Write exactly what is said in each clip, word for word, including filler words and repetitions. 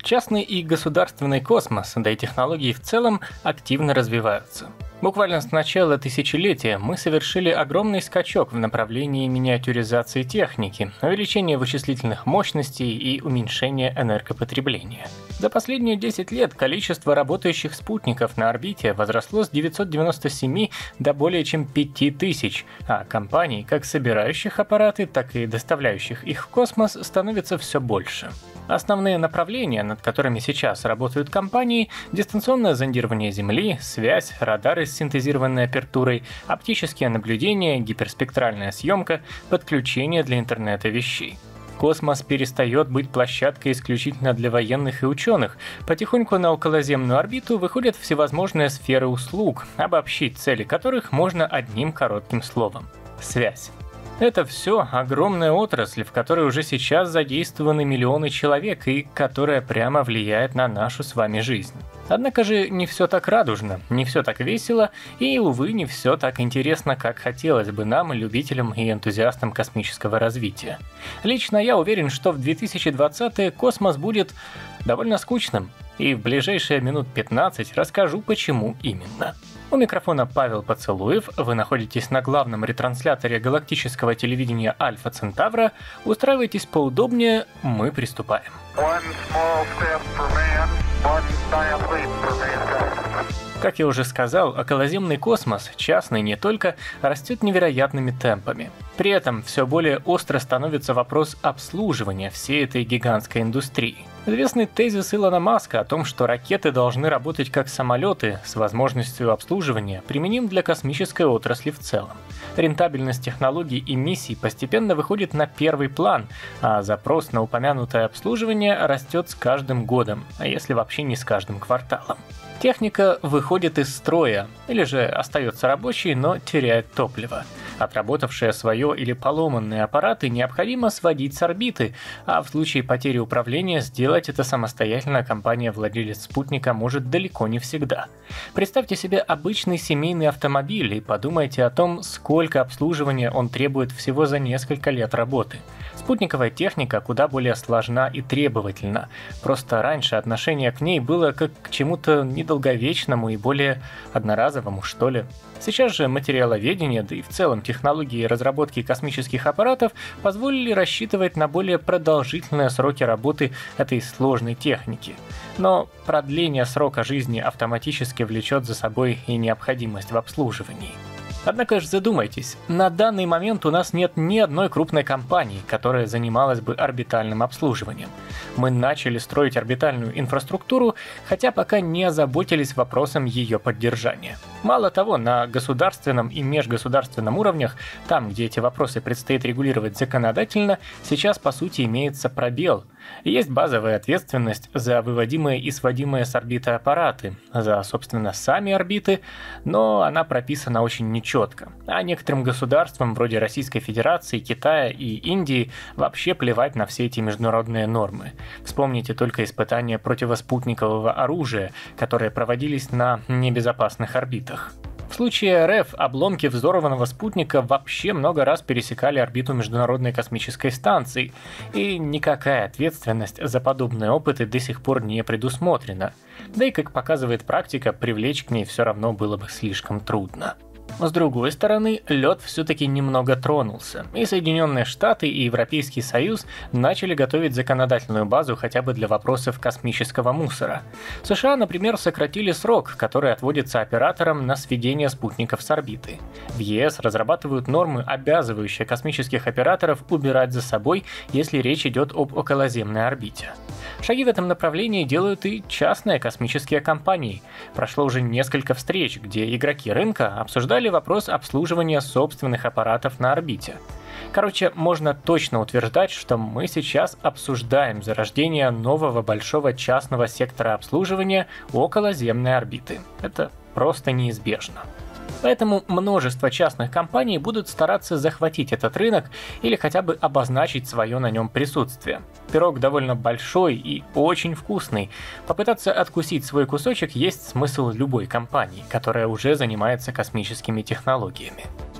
Частный и государственный космос, да и технологии в целом, активно развиваются. Буквально с начала тысячелетия мы совершили огромный скачок в направлении миниатюризации техники, увеличения вычислительных мощностей и уменьшения энергопотребления. За последние десять лет количество работающих спутников на орбите возросло с девятисот девяноста семи до более чем пяти тысяч, а компаний, как собирающих аппараты, так и доставляющих их в космос, становится все больше. Основные направления, над которыми сейчас работают компании – дистанционное зондирование Земли, связь, радары с синтезированной апертурой, оптические наблюдения, гиперспектральная съемка, подключение для интернета вещей. Космос перестает быть площадкой исключительно для военных и ученых. Потихоньку на околоземную орбиту выходят всевозможные сферы услуг, обобщить цели которых можно одним коротким словом – связь. Это все огромная отрасль, в которой уже сейчас задействованы миллионы человек и которая прямо влияет на нашу с вами жизнь. Однако же не все так радужно, не все так весело и, увы, не все так интересно, как хотелось бы нам, любителям и энтузиастам космического развития. Лично я уверен, что в две тысячи двадцатые космос будет довольно скучным, и в ближайшие минут пятнадцать расскажу, почему именно. У микрофона Павел Поцелуев, вы находитесь на главном ретрансляторе галактического телевидения Альфа Центавра. Устраивайтесь поудобнее, мы приступаем. Как я уже сказал, околоземный космос, частный не только, растет невероятными темпами. При этом все более остро становится вопрос обслуживания всей этой гигантской индустрии. Известный тезис Илона Маска о том, что ракеты должны работать как самолеты с возможностью обслуживания, применим для космической отрасли в целом. Рентабельность технологий и миссий постепенно выходит на первый план, а запрос на упомянутое обслуживание растет с каждым годом, а если вообще не с каждым кварталом. Техника выходит из строя, или же остается рабочей, но теряет топливо. Отработавшие свое или поломанные аппараты необходимо сводить с орбиты, а в случае потери управления сделать это самостоятельно компания-владелец спутника может далеко не всегда. Представьте себе обычный семейный автомобиль и подумайте о том, сколько обслуживания он требует всего за несколько лет работы. Спутниковая техника куда более сложна и требовательна, просто раньше отношение к ней было как к чему-то недолговечному и более одноразовому, что ли. Сейчас же материаловедение, да и в целом технологии разработки космических аппаратов позволили рассчитывать на более продолжительные сроки работы этой сложной техники. Но продление срока жизни автоматически влечет за собой и необходимость в обслуживании. Однако же задумайтесь, на данный момент у нас нет ни одной крупной компании, которая занималась бы орбитальным обслуживанием. Мы начали строить орбитальную инфраструктуру, хотя пока не озаботились вопросом ее поддержания. Мало того, на государственном и межгосударственном уровнях, там, где эти вопросы предстоит регулировать законодательно, сейчас по сути имеется пробел. Есть базовая ответственность за выводимые и сводимые с орбиты аппараты, за, собственно, сами орбиты, но она прописана очень нечетко. А некоторым государствам, вроде Российской Федерации, Китая и Индии, вообще плевать на все эти международные нормы. Вспомните только испытания противоспутникового оружия, которые проводились на небезопасных орбитах. В случае РФ обломки взорванного спутника вообще много раз пересекали орбиту Международной космической станции, и никакая ответственность за подобные опыты до сих пор не предусмотрена. Да и, как показывает практика, привлечь к ней все равно было бы слишком трудно. С другой стороны, лед все-таки немного тронулся, и Соединенные Штаты и Европейский Союз начали готовить законодательную базу хотя бы для вопросов космического мусора. США, например, сократили срок, который отводится операторам на сведение спутников с орбиты. В ЕС разрабатывают нормы, обязывающие космических операторов убирать за собой, если речь идет об околоземной орбите. Шаги в этом направлении делают и частные космические компании. Прошло уже несколько встреч, где игроки рынка обсуждали вопрос обслуживания собственных аппаратов на орбите. Короче, можно точно утверждать, что мы сейчас обсуждаем зарождение нового большого частного сектора обслуживания околоземной орбиты. Это просто неизбежно. Поэтому множество частных компаний будут стараться захватить этот рынок или хотя бы обозначить свое на нем присутствие. Пирог довольно большой и очень вкусный. Попытаться откусить свой кусочек есть смысл любой компании, которая уже занимается космическими технологиями.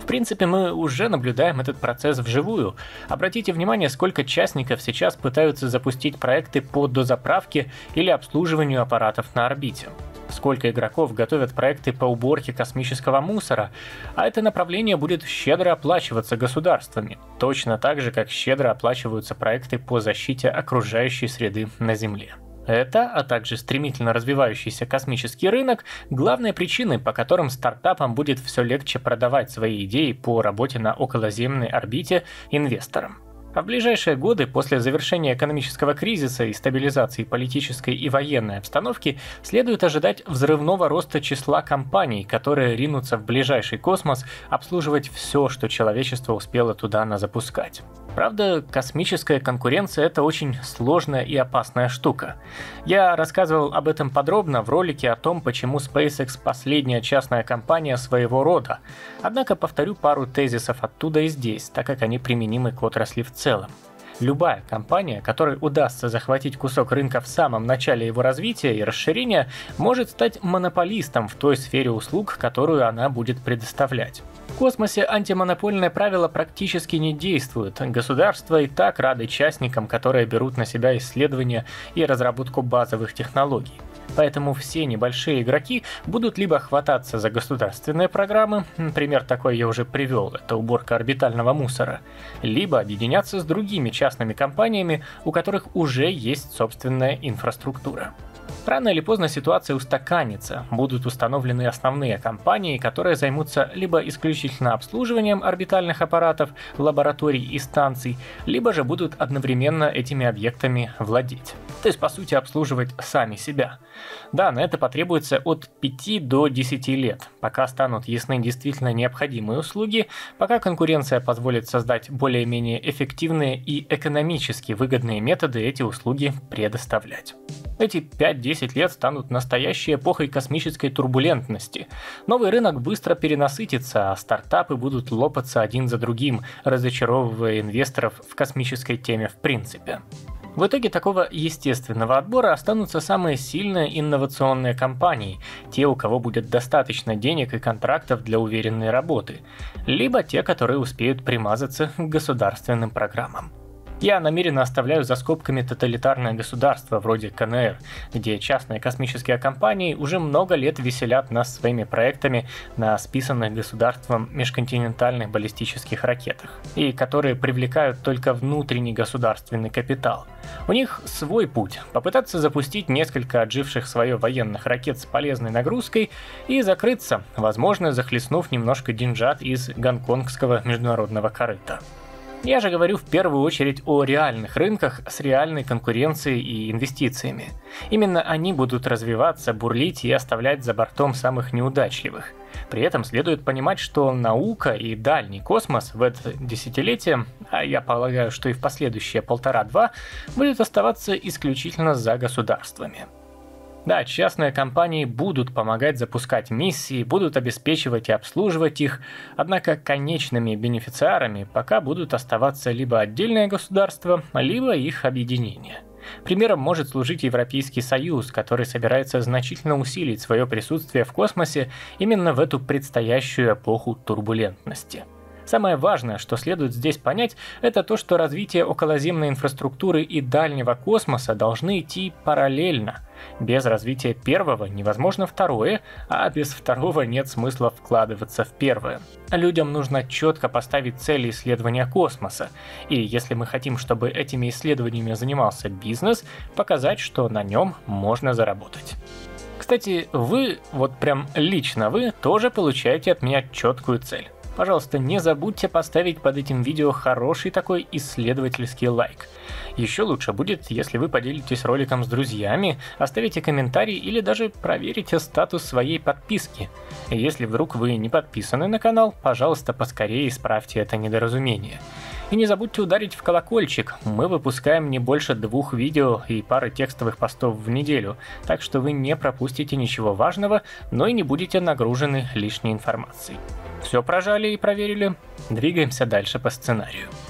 В принципе, мы уже наблюдаем этот процесс вживую. Обратите внимание, сколько частников сейчас пытаются запустить проекты по дозаправке или обслуживанию аппаратов на орбите. Сколько игроков готовят проекты по уборке космического мусора, а это направление будет щедро оплачиваться государствами, точно так же, как щедро оплачиваются проекты по защите окружающей среды на Земле. Это, а также стремительно развивающийся космический рынок – главные причины, по которым стартапам будет все легче продавать свои идеи по работе на околоземной орбите инвесторам. А в ближайшие годы, после завершения экономического кризиса и стабилизации политической и военной обстановки, следует ожидать взрывного роста числа компаний, которые ринутся в ближайший космос обслуживать все, что человечество успело туда назапускать. Правда, космическая конкуренция – это очень сложная и опасная штука. Я рассказывал об этом подробно в ролике о том, почему SpaceX – последняя частная компания своего рода. Однако повторю пару тезисов оттуда и здесь, так как они применимы к отрасли в целом. Любая компания, которой удастся захватить кусок рынка в самом начале его развития и расширения, может стать монополистом в той сфере услуг, которую она будет предоставлять. В космосе антимонопольное правило практически не действует. Государства и так рады частникам, которые берут на себя исследования и разработку базовых технологий. Поэтому все небольшие игроки будут либо хвататься за государственные программы, пример такой я уже привел, это уборка орбитального мусора, либо объединяться с другими частными компаниями, у которых уже есть собственная инфраструктура. Рано или поздно ситуация устаканится, будут установлены основные компании, которые займутся либо исключительно обслуживанием орбитальных аппаратов, лабораторий и станций, либо же будут одновременно этими объектами владеть. То есть, по сути, обслуживать сами себя. Да, на это потребуется от пяти до десяти лет, пока станут ясны действительно необходимые услуги, пока конкуренция позволит создать более-менее эффективные и экономически выгодные методы эти услуги предоставлять. Эти пять-десять лет станут настоящей эпохой космической турбулентности. Новый рынок быстро перенасытится, а стартапы будут лопаться один за другим, разочаровывая инвесторов в космической теме в принципе. В итоге такого естественного отбора останутся самые сильные инновационные компании, те, у кого будет достаточно денег и контрактов для уверенной работы, либо те, которые успеют примазаться к государственным программам. Я намеренно оставляю за скобками тоталитарное государство вроде ка эн эр, где частные космические компании уже много лет веселят нас своими проектами на списанных государством межконтинентальных баллистических ракетах, и которые привлекают только внутренний государственный капитал. У них свой путь – попытаться запустить несколько отживших свое военных ракет с полезной нагрузкой и закрыться, возможно, захлестнув немножко деньжат из гонконгского международного корыта. Я же говорю в первую очередь о реальных рынках с реальной конкуренцией и инвестициями. Именно они будут развиваться, бурлить и оставлять за бортом самых неудачливых. При этом следует понимать, что наука и дальний космос в это десятилетие, а я полагаю, что и в последующие полтора-два, будет оставаться исключительно за государствами. Да, частные компании будут помогать запускать миссии, будут обеспечивать и обслуживать их, однако конечными бенефициарами пока будут оставаться либо отдельные государства, либо их объединения. Примером может служить Европейский Союз, который собирается значительно усилить свое присутствие в космосе именно в эту предстоящую эпоху турбулентности. Самое важное, что следует здесь понять, это то, что развитие околоземной инфраструктуры и дальнего космоса должны идти параллельно. Без развития первого невозможно второе, а без второго нет смысла вкладываться в первое. Людям нужно четко поставить цели исследования космоса, и если мы хотим, чтобы этими исследованиями занимался бизнес, показать, что на нем можно заработать. Кстати, вы, вот прям лично вы, тоже получаете от меня четкую цель. Пожалуйста, не забудьте поставить под этим видео хороший такой исследовательский лайк. Еще лучше будет, если вы поделитесь роликом с друзьями, оставите комментарий или даже проверите статус своей подписки. Если вдруг вы не подписаны на канал, пожалуйста, поскорее исправьте это недоразумение. И не забудьте ударить в колокольчик, мы выпускаем не больше двух видео и пары текстовых постов в неделю, так что вы не пропустите ничего важного, но и не будете нагружены лишней информацией. Все прожали и проверили? Двигаемся дальше по сценарию.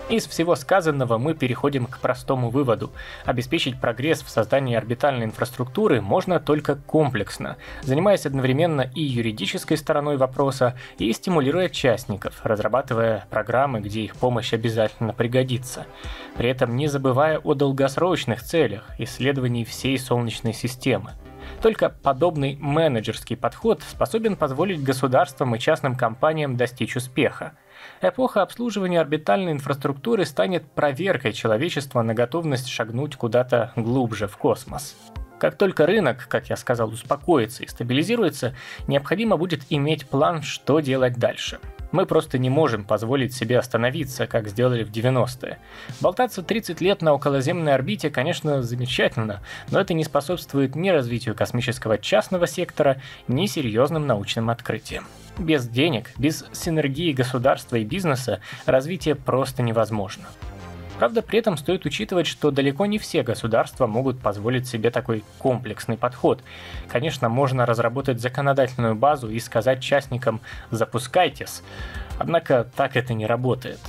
Из всего сказанного мы переходим к простому выводу. Обеспечить прогресс в создании орбитальной инфраструктуры можно только комплексно, занимаясь одновременно и юридической стороной вопроса, и стимулируя частников, разрабатывая программы, где их помощь обязательно пригодится. При этом не забывая о долгосрочных целях исследований всей Солнечной системы. Только подобный менеджерский подход способен позволить государствам и частным компаниям достичь успеха. Эпоха обслуживания орбитальной инфраструктуры станет проверкой человечества на готовность шагнуть куда-то глубже в космос. Как только рынок, как я сказал, успокоится и стабилизируется, необходимо будет иметь план, что делать дальше. Мы просто не можем позволить себе остановиться, как сделали в девяностые. Болтаться тридцать лет на околоземной орбите, конечно, замечательно, но это не способствует ни развитию космического частного сектора, ни серьезным научным открытиям. Без денег, без синергии государства и бизнеса развитие просто невозможно. Правда, при этом стоит учитывать, что далеко не все государства могут позволить себе такой комплексный подход. Конечно, можно разработать законодательную базу и сказать частникам «запускайтесь», однако так это не работает.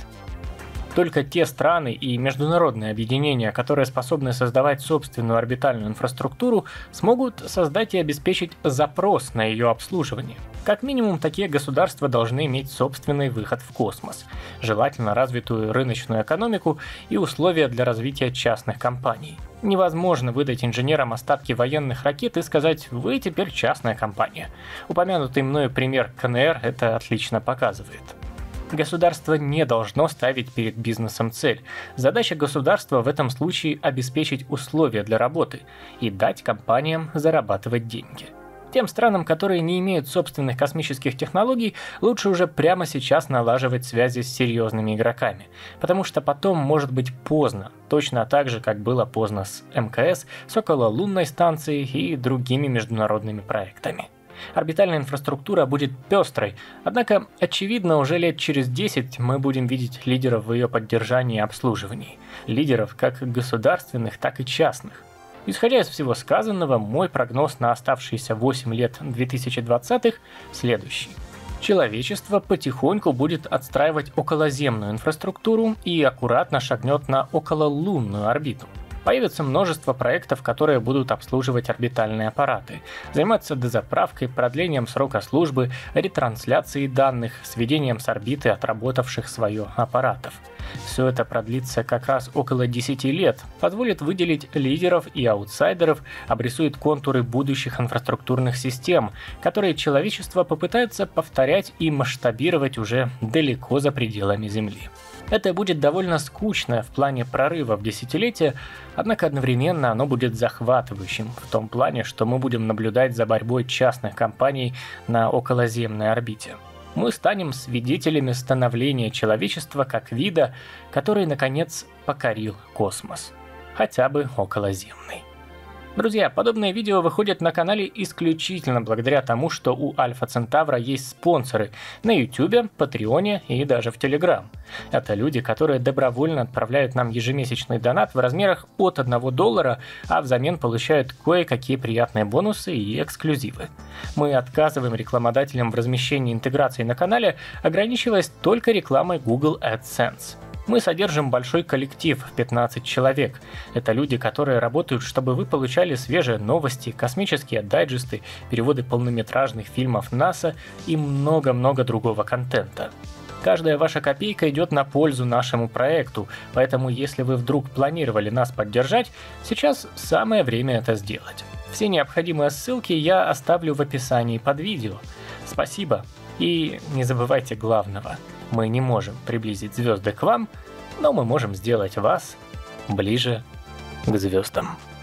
Только те страны и международные объединения, которые способны создавать собственную орбитальную инфраструктуру, смогут создать и обеспечить запрос на ее обслуживание. Как минимум, такие государства должны иметь собственный выход в космос, желательно развитую рыночную экономику и условия для развития частных компаний. Невозможно выдать инженерам остатки военных ракет и сказать «вы теперь частная компания». Упомянутый мною пример ка эн эр это отлично показывает. Государство не должно ставить перед бизнесом цель. Задача государства в этом случае обеспечить условия для работы и дать компаниям зарабатывать деньги. Тем странам, которые не имеют собственных космических технологий, лучше уже прямо сейчас налаживать связи с серьезными игроками, потому что потом может быть поздно, точно так же, как было поздно с эм ка эс, с окололунной станцией и другими международными проектами. Орбитальная инфраструктура будет пестрой, однако, очевидно, уже лет через десять мы будем видеть лидеров в ее поддержании и обслуживании. Лидеров как государственных, так и частных. Исходя из всего сказанного, мой прогноз на оставшиеся восемь лет две тысячи двадцатых следующий. Человечество потихоньку будет отстраивать околоземную инфраструктуру и аккуратно шагнет на окололунную орбиту. Появится множество проектов, которые будут обслуживать орбитальные аппараты, заниматься дозаправкой, продлением срока службы, ретрансляцией данных, сведением с орбиты отработавших свое аппаратов. Все это продлится как раз около десяти лет, позволит выделить лидеров и аутсайдеров, обрисует контуры будущих инфраструктурных систем, которые человечество попытается повторять и масштабировать уже далеко за пределами Земли. Это будет довольно скучно в плане прорыва в десятилетие, однако одновременно оно будет захватывающим в том плане, что мы будем наблюдать за борьбой частных компаний на околоземной орбите. Мы станем свидетелями становления человечества как вида, который, наконец, покорил космос. Хотя бы околоземный. Друзья, подобные видео выходят на канале исключительно благодаря тому, что у Альфа Центавра есть спонсоры на YouTube, Патреоне и даже в Telegram. Это люди, которые добровольно отправляют нам ежемесячный донат в размерах от одного доллара, а взамен получают кое-какие приятные бонусы и эксклюзивы. Мы отказываем рекламодателям в размещении интеграции на канале, ограничиваясь только рекламой Google AdSense. Мы содержим большой коллектив в пятнадцать человек. Это люди, которые работают, чтобы вы получали свежие новости, космические дайджесты, переводы полнометражных фильмов НАСА и много-много другого контента. Каждая ваша копейка идет на пользу нашему проекту, поэтому если вы вдруг планировали нас поддержать, сейчас самое время это сделать. Все необходимые ссылки я оставлю в описании под видео. Спасибо. И не забывайте главного. Мы не можем приблизить звезды к вам, но мы можем сделать вас ближе к звездам.